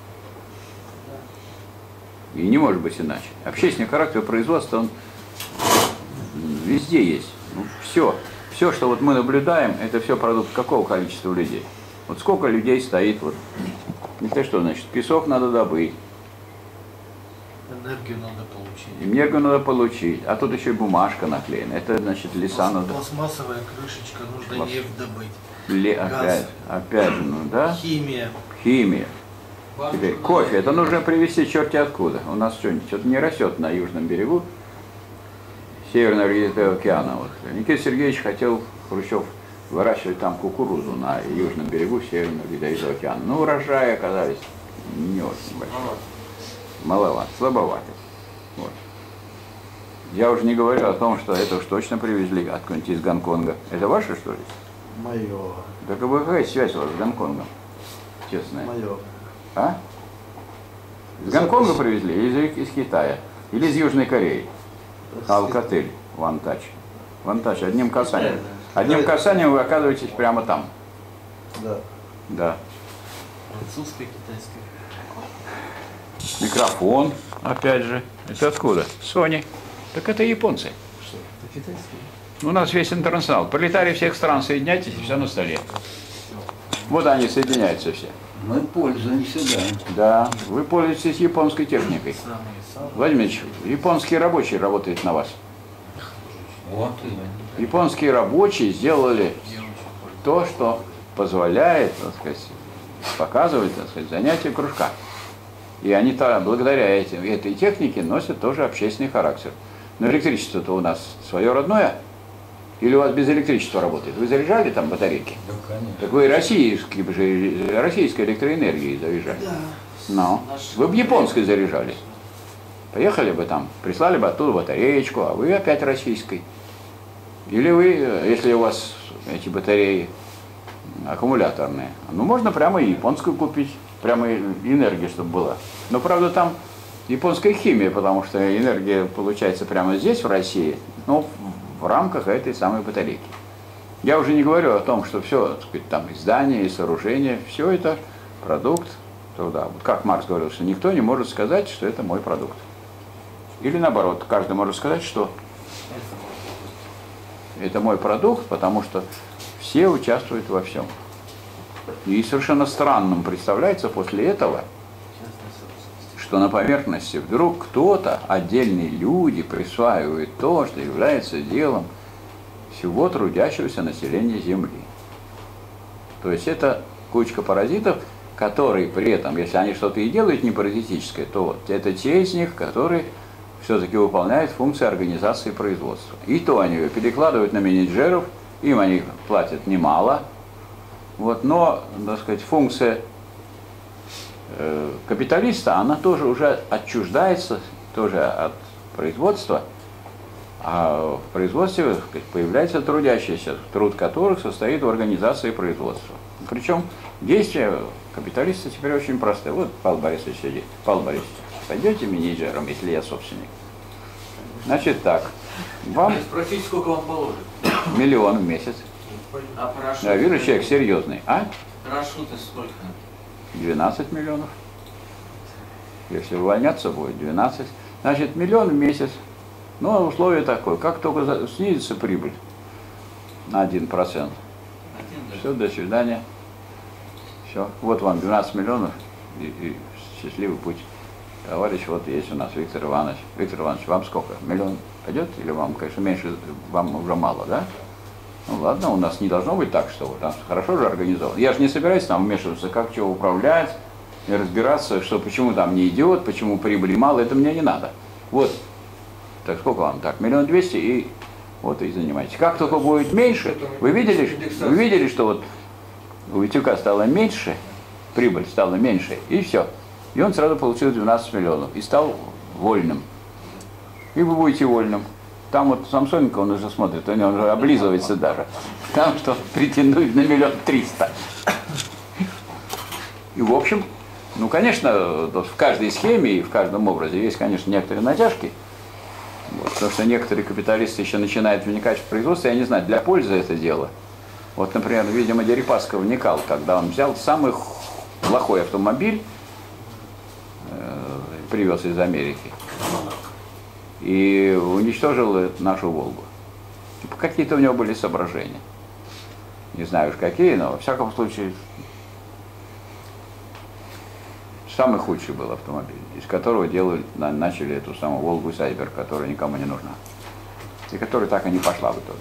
И не может быть иначе. Общественный характер производства, он везде есть. Ну, все. Все, что вот мы наблюдаем, это все продукт какого количества людей? Вот сколько людей стоит, вот, это что значит, песок надо добыть. Энергию надо получить. Энергию надо получить, а тут еще и бумажка наклеена, это значит леса Пласт, надо. Пластмассовая крышечка, нужно Пласт... нефть добыть. Ле... Газ. Опять, опять же, ну да? Химия. Химия. Банк Теперь надо кофе, это делать. нужно привезти черти откуда. У нас что-нибудь что-то не растет на южном берегу Северного Ледовитого океана. Вот. Никита Сергеевич хотел, Хрущев, выращивать там кукурузу на южном берегу Северного Ледовитого океана. Но урожаи оказались не очень большие. Маловато, слабовато. Вот. Я уже не говорю о том, что это уж точно привезли откуда-нибудь из Гонконга. Это ваше, что ли? Мое. Так а какая связь у вас с Гонконгом? Честная. Мое. А? Из Гонконга привезли? Или из, из Китая? Или из Южной Кореи? Алкатель, Вантач. Вантач, одним касанием. Одним касанием вы оказываетесь прямо там. Да. Да. Французская, китайская. Микрофон, опять же. Это откуда? Sony. Так это японцы. Что? Это китайский? У нас весь интернационал. Пролетарии всех стран, соединяйтесь, и все на столе. Вот они соединяются все. Мы пользуемся, да. Да, вы пользуетесь японской техникой. Самые самые. Владимир Ильич, японские рабочие работают на вас. Вот именно. Японские рабочие сделали Я очень пользуюсь. то, что позволяет, так сказать, показывать, так сказать, занятия кружка. И они-то благодаря этим, этой технике носят тоже общественный характер. Но электричество-то у нас свое родное? Или у вас без электричества работает? Вы заряжали там батарейки? Да, конечно. Так вы российской, же, российской электроэнергией заряжали. Да. Но Наш- вы бы японской заряжали. Поехали бы там, прислали бы оттуда батареечку, а вы опять российской. Или вы, если у вас эти батареи аккумуляторные, ну можно прямо и японскую купить, прямо энергия, чтобы была. Но правда там японская химия, потому что энергия получается прямо здесь, в России, но в рамках этой самой батарейки. Я уже не говорю о том, что все, так сказать, там и здания, и сооружения, все это продукт труда. Вот как Маркс говорил, что никто не может сказать, что это мой продукт. Или наоборот, каждый может сказать, что это мой продукт, потому что все участвуют во всем. И совершенно странным представляется после этого, что на поверхности вдруг кто-то, отдельные люди, присваивают то, что является делом всего трудящегося населения Земли. То есть это кучка паразитов, которые при этом, если они что-то и делают не паразитическое, то это те из них, которые все-таки выполняют функции организации производства. И то они ее перекладывают на менеджеров, им они платят немало. Вот, но, так сказать, функция э, капиталиста, она тоже уже отчуждается тоже от производства, а в производстве, так сказать, появляется трудящийся, труд которых состоит в организации производства. Причем действия капиталиста теперь очень простые. Вот Павел Борисович сидит. Павел Борисович, пойдете менеджером, если я собственник? Значит так, вам Спросите, сколько вам положит. миллион в месяц. А парашют? Я вижу, человек серьезный. А? Парашюты сколько? двенадцать миллионов. Если увольняться будет, двенадцать. Значит, миллион в месяц. Но условие такое, как только за- снизится прибыль на один процент, Один даже. все, до свидания. Все. Вот вам двенадцать миллионов и, и счастливый путь. Товарищ, вот есть у нас Виктор Иванович. Виктор Иванович, вам сколько? Миллион пойдет? Или вам, конечно, меньше, вам уже мало, да? Ну ладно, у нас не должно быть так, что там хорошо же организовано. Я же не собираюсь там вмешиваться, как что управлять, и разбираться, что почему там не идет, почему прибыли мало, это мне не надо. Вот, так сколько вам? Так, миллион двести и вот и занимайтесь. Как только будет меньше, вы видели, вы видели, что вот у Витюка стало меньше, прибыль стала меньше, и все. И он сразу получил двенадцать миллионов и стал вольным. И вы будете вольным. Там вот Самсоненко, он уже смотрит, он уже облизывается даже. Там что претендует на миллион триста. И в общем, ну, конечно, в каждой схеме и в каждом образе есть, конечно, некоторые натяжки. Вот, потому что некоторые капиталисты еще начинают вникать в производство, я не знаю, для пользы это дело. Вот, например, видимо, Дерипаска вникал, когда он взял самый плохой автомобиль, э, привез из Америки, и уничтожил нашу Волгу. Типа, какие-то у него были соображения. Не знаю уж какие, но во всяком случае самый худший был автомобиль, из которого делали, начали эту самую Волгу Сайбер, которая никому не нужна. И которая так и не пошла в итоге.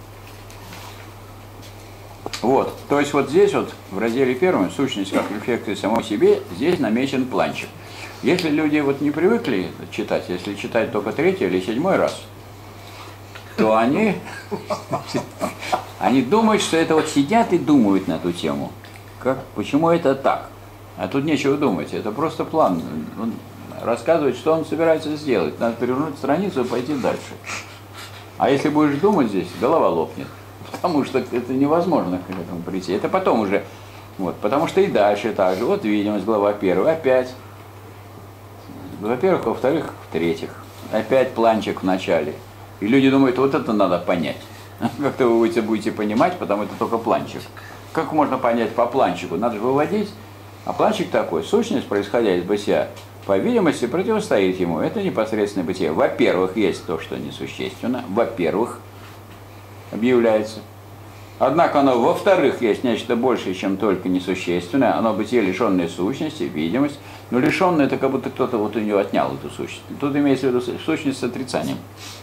Вот, то есть вот здесь вот в разделе первом сущность как рефлекция самой себе, здесь намечен планчик. Если люди вот не привыкли читать, если читать только третий или седьмой раз, то они, они думают, что это вот сидят и думают на эту тему. Как, почему это так? А тут нечего думать, это просто план. Он рассказывает, что он собирается сделать. Надо перевернуть страницу и пойти дальше. А если будешь думать здесь, голова лопнет. Потому что это невозможно к этому прийти. Это потом уже. Вот, потому что и дальше так же. Вот видимость, глава первая, опять. Во-первых, во-вторых, в-третьих. Опять планчик в начале. И люди думают, вот это надо понять. Как-то вы будете, будете понимать, потому это только планчик. Как можно понять по планчику? Надо же выводить. А планчик такой, сущность, происходя из бытия, по видимости, противостоит ему. Это непосредственное бытие. Во-первых, есть то, что несущественно. Во-первых, объявляется. Однако оно, во-вторых, есть нечто большее, чем только несущественное. Оно бытие, лишенное сущности, видимость. Но лишенное, это как будто кто-то вот у него отнял эту сущность. Тут имеется в виду сущность с отрицанием.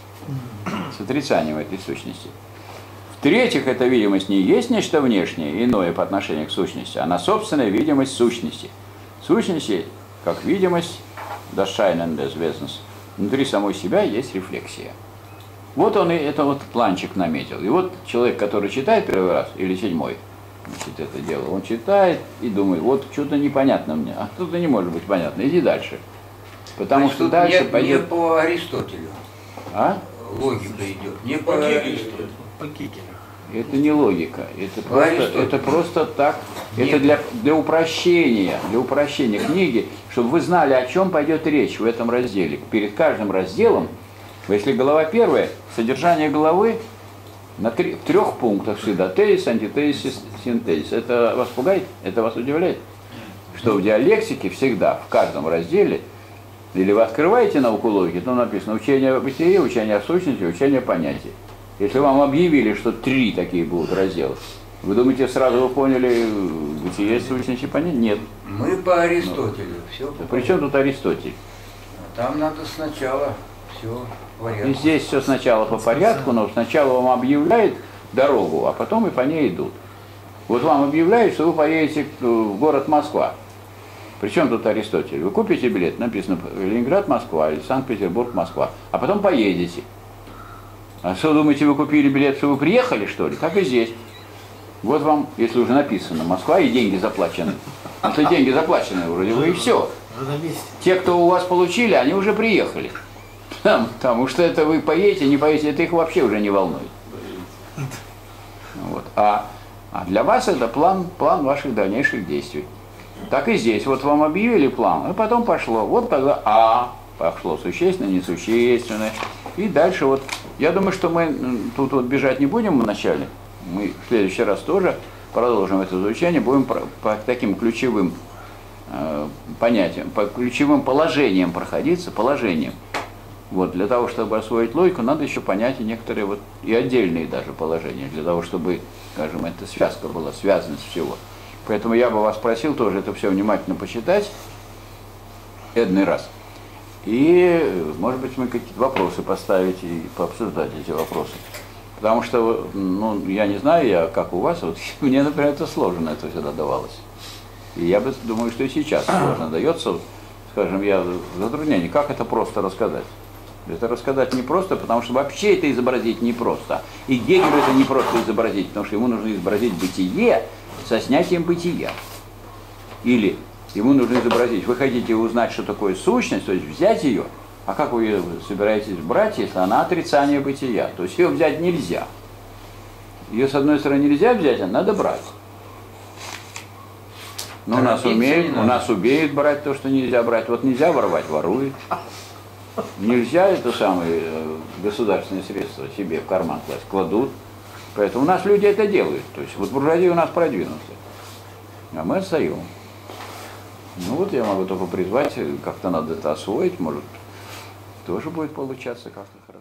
С отрицанием этой сущности. В-третьих, эта видимость не есть нечто внешнее, иное по отношению к сущности, она собственная видимость сущности. Сущности, как видимость, das Scheinen des Wesens, внутри самой себя есть рефлексия. Вот он и это вот планчик наметил. И вот человек, который читает первый раз, или седьмой, значит, это дело, он читает и думает, вот что-то непонятно мне, а что-то не может быть понятно, иди дальше. Потому Значит, что дальше не, пойдет... не по Аристотелю. А? Логика идет. Не по Аристотелю. По Кикелю. Это не логика, это просто, Аристотель. это просто так, Нет. это для, для упрощения, для упрощения книги, чтобы вы знали, о чем пойдет речь в этом разделе. Перед каждым разделом, если глава первая, содержание главы на три, в трех пунктах всегда, тезис, антитезис, синтезис. Это вас пугает? Это вас удивляет? Что в диалектике всегда, в каждом разделе, или вы открываете науку логики, то написано учение о бытии, учение о сущности, учение о понятии. Если вам объявили, что три такие будут раздела, вы думаете, сразу вы поняли бытие, сущность и понятие? Нет. Мы по Аристотелю. Все Да при чем тут Аристотель? Там надо сначала все в порядке. И здесь все сначала по порядку, но сначала вам объявляют дорогу, а потом и по ней идут. Вот вам объявляют, что вы поедете в город Москва. Причем тут Аристотель? Вы купите билет, написано Ленинград, Москва или Санкт-Петербург, Москва, а потом поедете. А что, думаете, вы купили билет, что вы приехали, что ли? Так и здесь. Вот вам, если уже написано Москва и деньги заплачены. Если деньги заплачены, вроде бы и все. Те, кто у вас получили, они уже приехали. Там, потому что это вы поедете, не поедете, это их вообще уже не волнует. Вот. А, а для вас это план, план ваших дальнейших действий. Так и здесь. Вот вам объявили план, а потом пошло. Вот тогда А пошло существенное, несущественное. И дальше вот, я думаю, что мы тут вот бежать не будем вначале. Мы в следующий раз тоже продолжим это изучение, будем по, по таким ключевым э, понятиям, по ключевым положениям проходиться, положениям. Вот, для того, чтобы освоить логику, надо еще понять и некоторые вот, и отдельные даже положения, для того, чтобы, скажем, эта связка была, связанность всего. Поэтому я бы вас просил тоже это все внимательно почитать, один раз. И, может быть, мы какие-то вопросы поставить и пообсуждать эти вопросы. Потому что, ну, я не знаю, я, как у вас, вот, мне, например, это сложно, это всегда давалось. И я бы думаю, что и сейчас сложно дается, скажем, я в затруднении, как это просто рассказать. Это рассказать непросто, потому что вообще это изобразить непросто. И Гегелю это непросто изобразить, потому что ему нужно изобразить бытие со снятием бытия. Или ему нужно изобразить, вы хотите узнать, что такое сущность, то есть взять ее, А как вы ее собираетесь брать, если она отрицание бытия? То есть ее взять нельзя. Ее, с одной стороны, нельзя взять, а надо брать. Но у нас, умеют, у нас умеют брать то, что нельзя брать. Вот нельзя воровать, ворует. Нельзя это самые государственные средства себе в карман класть, кладут. Поэтому у нас люди это делают. То есть вот буржуазия у нас продвинутая. А мы отстаем. Ну вот я могу только призвать, как-то надо это освоить, может, тоже будет получаться как-то хорошо.